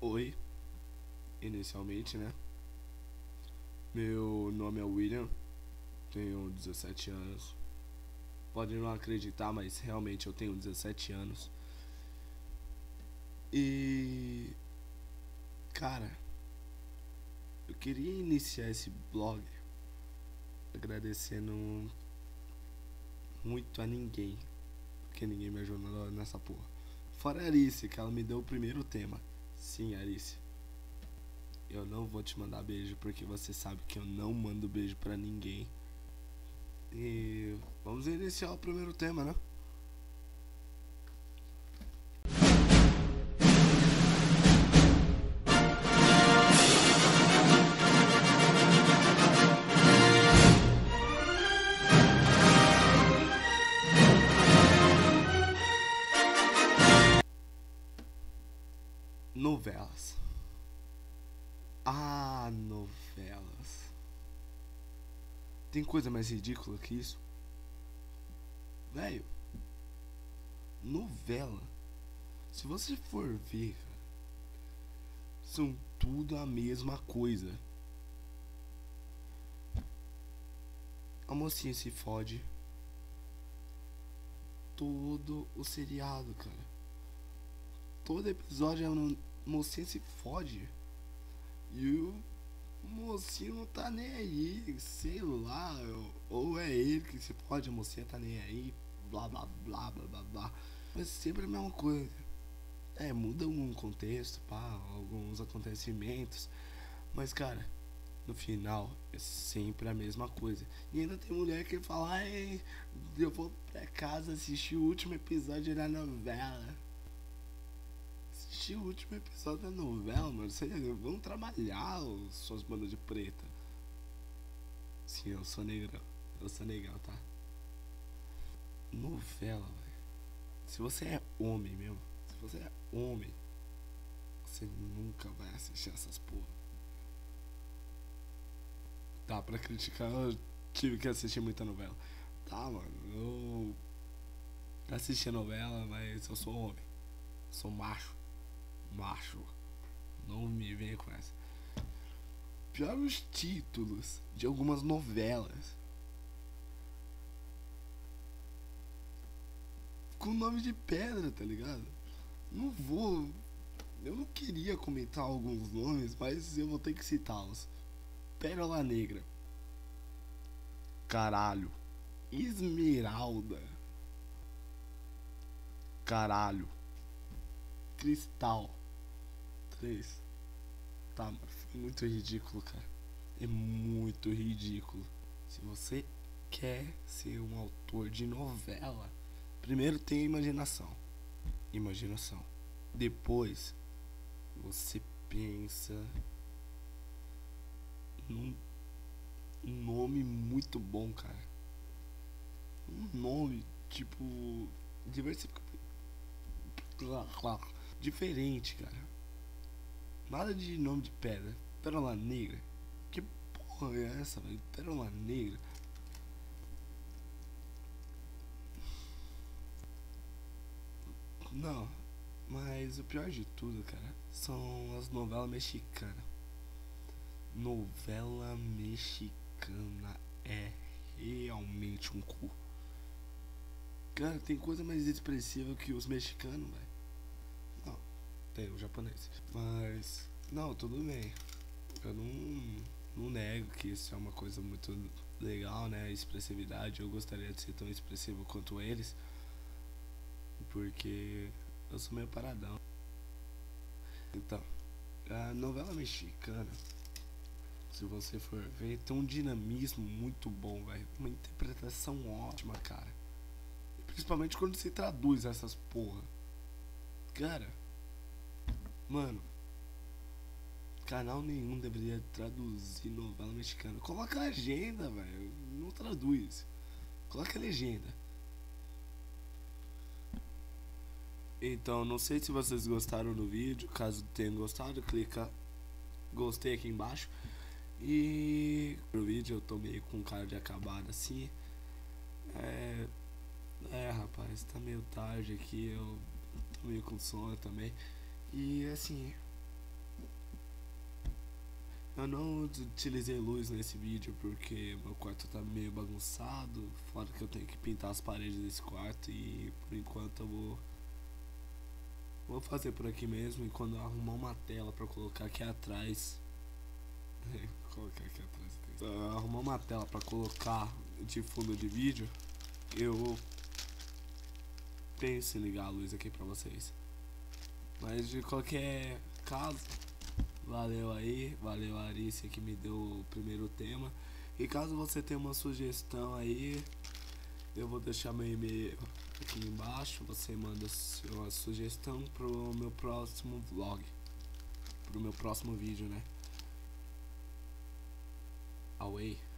Oi, inicialmente, né? Meu nome é William, tenho 17 anos. Pode não acreditar, mas realmente eu tenho 17 anos. E, cara, eu queria iniciar esse blog agradecendo muito a ninguém, porque ninguém me ajudou nessa porra. Fora a Alice, que ela me deu o primeiro tema. Sim, Alice, eu não vou te mandar beijo porque você sabe que eu não mando beijo pra ninguém. E vamos iniciar o primeiro tema, né? Novelas. Ah, novelas. Tem coisa mais ridícula que isso? Velho, novela. Se você for ver, cara, são tudo a mesma coisa. A mocinha se fode. Todo o seriado, cara. Todo episódio é uma mocinha se fode. E o mocinho não tá nem aí. Sei lá. Ou é ele que se fode, a mocinha tá nem aí. Blá blá blá blá blá blá. Mas sempre a mesma coisa. É, muda um contexto, pá, alguns acontecimentos. Mas, cara, no final é sempre a mesma coisa. E ainda tem mulher que fala: ai, eu vou pra casa assistir o último episódio da novela. Assistir o último episódio da novela, mano. Vocês vão trabalhar, os suas bandas de preta. Sim, eu sou negrão. Eu sou negão, tá? Novela, velho. Se você é homem mesmo, se você é homem, você nunca vai assistir essas porra. Tá, pra criticar, eu tive que assistir muita novela. Tá, mano, eu assisti a novela, mas eu sou homem. Sou macho. Macho. Não me venha com essa. Pior os títulos de algumas novelas. Com nome de pedra, tá ligado? Não vou. Eu não queria comentar alguns nomes, mas eu vou ter que citá-los. Pérola Negra. Caralho. Esmeralda. Caralho. Cristal. 3. Tá, mano. Foi muito ridículo, cara. É muito ridículo. Se você quer ser um autor de novela, primeiro tem imaginação. Imaginação. Depois, você pensa num nome muito bom, cara. Um nome, tipo, diversificado. Diferente, cara. Nada de nome de pedra. Pérola Negra. Que porra é essa, velho? Pérola Negra. Não, mas o pior de tudo, cara, são as novelas mexicanas. Novela mexicana é realmente um cu. Cara, tem coisa mais expressiva que os mexicanos, velho. Não, tem o japonês. Mas, não, tudo bem. Eu não nego que isso é uma coisa muito legal, né? A expressividade. Eu gostaria de ser tão expressivo quanto eles. Porque eu sou meio paradão. Então, a novela mexicana, se você for ver, tem um dinamismo muito bom, velho. Uma interpretação ótima, cara. Principalmente quando se traduz essas porra. Cara, mano, canal nenhum deveria traduzir novela mexicana. Coloca a legenda, velho. Não traduz. Coloca a legenda. Então, não sei se vocês gostaram do vídeo. Caso tenham gostado, clica gostei aqui embaixo. E no vídeo eu tô meio com cara de acabado assim. Rapaz, tá meio tarde aqui. Eu tô meio com sono também. E assim, Eu não utilizei luz nesse vídeo porque meu quarto tá meio bagunçado, fora que eu tenho que pintar as paredes desse quarto e por enquanto eu vou fazer por aqui mesmo e quando eu arrumar uma tela pra colocar aqui atrás, colocar aqui atrás, arrumar uma tela pra colocar de fundo de vídeo, eu penso em ligar a luz aqui pra vocês. Mas de qualquer caso, valeu aí, valeu a Arícia que me deu o primeiro tema. E caso você tenha uma sugestão aí, eu vou deixar meu e-mail aqui embaixo. Você manda sua sugestão pro meu próximo vlog, pro meu próximo vídeo, né? Away.